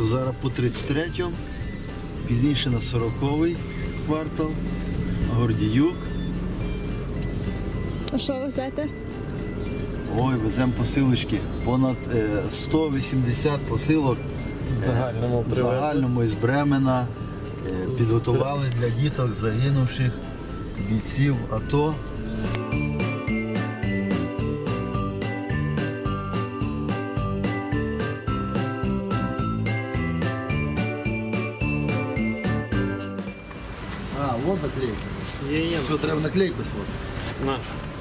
то зараз по 33-му, пізніше на 40-й квартал, Гордіюк. А що везете? Ой, веземо посилочки. Понад 180 посилок в загальному із Бремена. Підготували для діток загинувших бійців АТО. Вот наклейка. Є. Що, треба наклейку смотрити? Наш.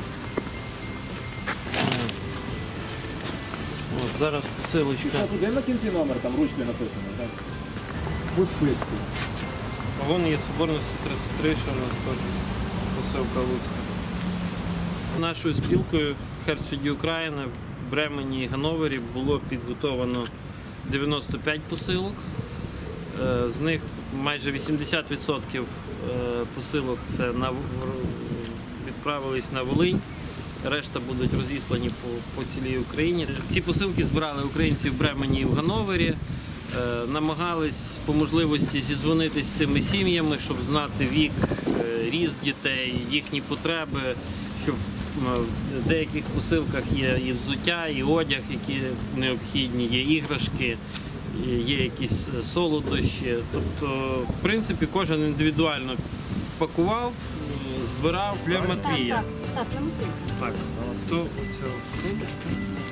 От, зараз посилочка. Тут є на кінці номер, там ручкою написано, так? По списку. Вон є Соборності 33, що у нас теж посилка Луцька. Нашою спілкою Херсоді України в Бремені і Ганновері було підготовлено 95 посилок. З них майже 80% посилок це відправились на Волинь, решта будуть розіслані по цілій Україні. Ці посилки збирали українці в Бремені і в Ганновері, намагались по можливості зізвонитися з цими сім'ями, щоб знати вік, ріст дітей, їхні потреби, щоб в деяких посилках є і взуття, і одяг, які необхідні, є іграшки, є якісь солодощі. Тобто, в принципі, кожен індивідуально пакував, збирав для Матвія. Так, для Матвія. Так, то оця посилочка.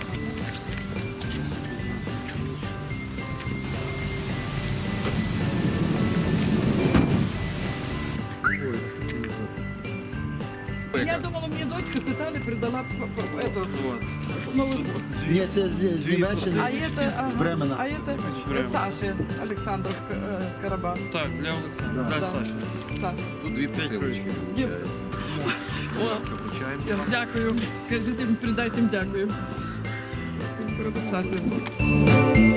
Я думала, мне дочка с Италии придала эту новую. Ні, це з Німеччини, А это, з Бремена. а это Саши Александров Карабан. Так, для Олександра, для Саші. Саша. Тут дві посилочки, виходить. О, дякую. Скажіть їм, передайте їм дякую. Передамо. Саша.